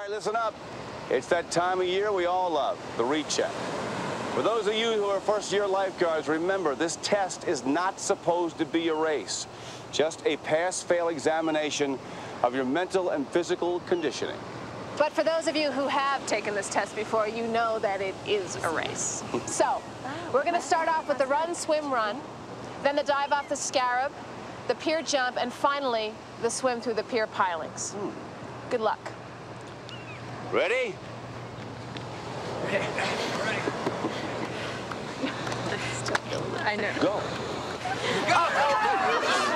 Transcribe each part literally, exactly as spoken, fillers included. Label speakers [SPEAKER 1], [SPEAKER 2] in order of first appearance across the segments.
[SPEAKER 1] right, listen up. It's that time of year we all love, the recheck. For those of you who are first-year lifeguards, remember, this test is not supposed to be a race, just a pass-fail examination of your mental and physical conditioning.
[SPEAKER 2] But for those of you who have taken this test before, you know that it is a race. So, we're going to start off with the run, swim, run, then the dive off the Scarab, the pier jump, and finally, the swim through the pier pilings. Hmm. Good luck.
[SPEAKER 1] Ready?
[SPEAKER 3] Okay, ready.
[SPEAKER 2] I know.
[SPEAKER 1] Go.
[SPEAKER 3] Go!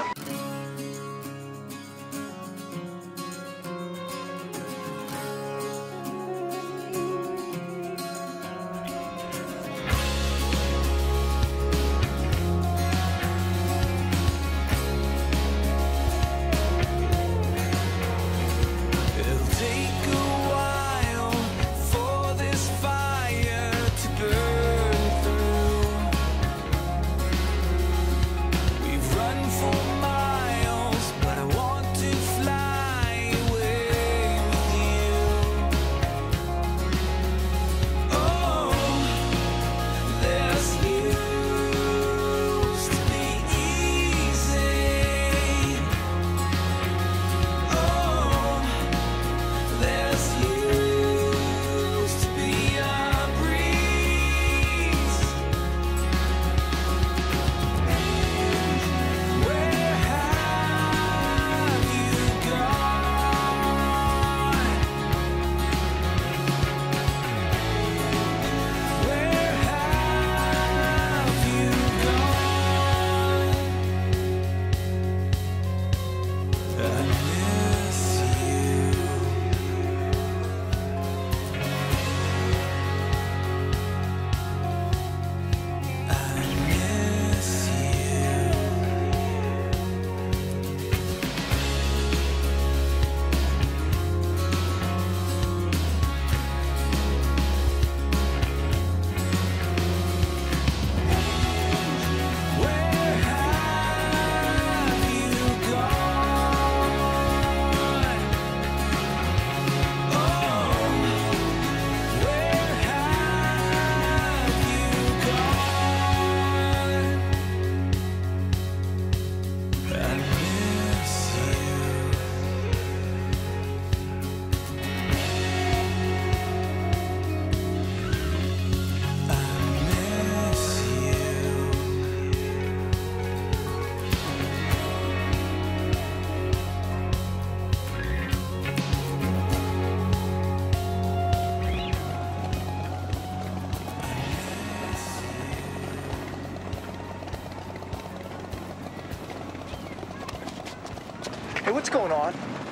[SPEAKER 4] Hey, what's going on?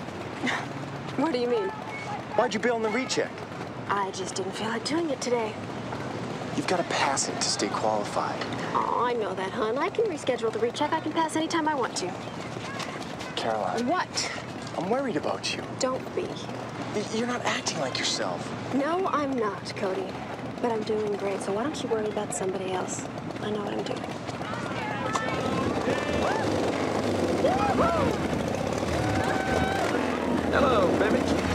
[SPEAKER 5] What do you mean?
[SPEAKER 4] Why'd you bail on the recheck?
[SPEAKER 5] I just didn't feel like doing it today.
[SPEAKER 4] You've got to pass it to stay qualified.
[SPEAKER 5] Oh, I know that, hon. I can reschedule the recheck. I can pass anytime I want to.
[SPEAKER 4] Caroline.
[SPEAKER 5] What?
[SPEAKER 4] I'm worried about you.
[SPEAKER 5] Don't be.
[SPEAKER 4] Y- You're not acting like yourself.
[SPEAKER 5] No, I'm not, Cody. But I'm doing great, so why don't you worry about somebody else? I know what I'm doing.
[SPEAKER 1] Hello, baby.